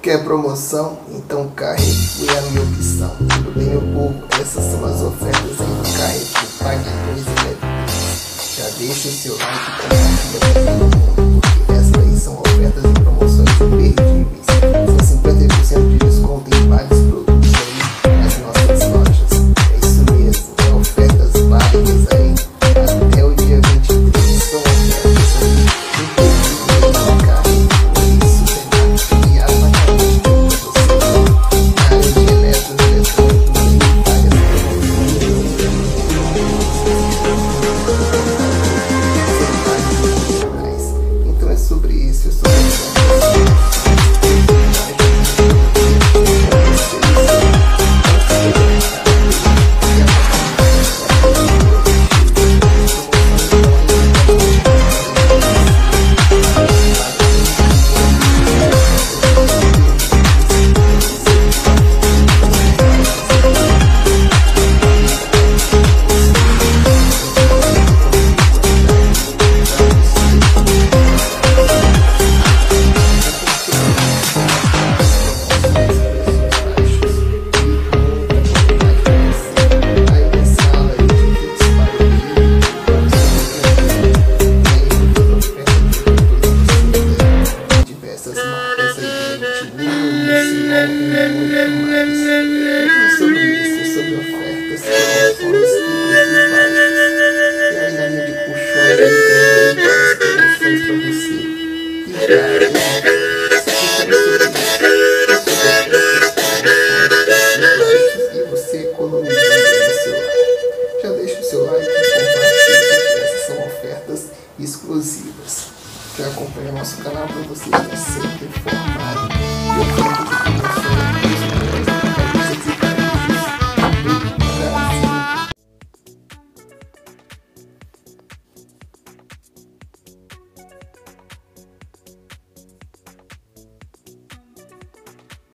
Quer promoção? Então Carrefour é a minha opção. Tudo bem, meu povo? Essas são as ofertas aí do Carrefour. Pague 2 e leve 3. Já deixa o seu like e compartilha com todo mundo, porque essas aí são ofertas e promoções imperdíveis. São 50% de desconto em vários produtos aí nas nossas lojas. É isso mesmo, é ofertas válidas aí até o dia 23. São ofertas aí imperdíveis no Carrefour. Sobre isso, sobre ofertas, promoções e preços baixos. Tem aí na linha de colchões, aí tem várias promoções para você. E já,